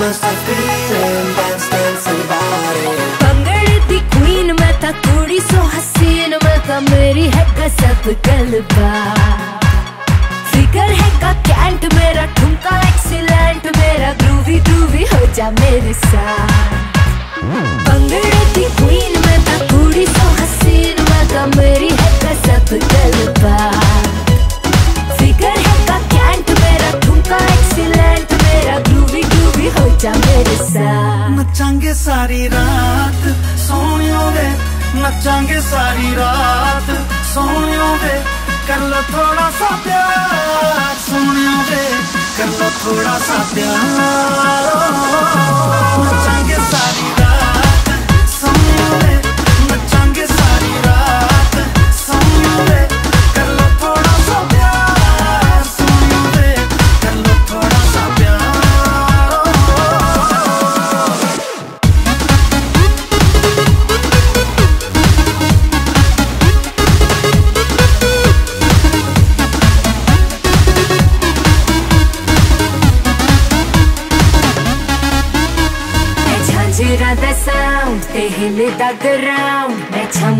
must have feeling, dance, dance about it. भंगड़े दी queen मैं ता कुड़ी सो हसीन मैं ता मेरी है गजब गलबा फिगर है का कैंट मेरा ठुमका एक्सीलेंट मेरा ग्रूवी ग्रूवी हो जा मेरे साथ भंगड़े दी क्वीन मैं ता कुड़ी सो हसीन मैं ता मेरी है गजब गलबा फिगर है का कैंट मेरा ठुमका एक्सीलेंट मेरा ग्रूवी ग्रूवी हो जा मेरे साथ नचांगे सारी रात सोनियो वे नचांगे सारी रात सोनियो वे कर लो थोड़ा सा प्यार सोनियो वे कर लो थोड़ा सा प्यार नचांगे सारी रात सोनियो वे नचांगे सारी रात सोनियो वे कर लो थोड़ा सा प्यार सोनियो वे कर लो थोड़ा सा प्यार Hear the sound, they hit the ground.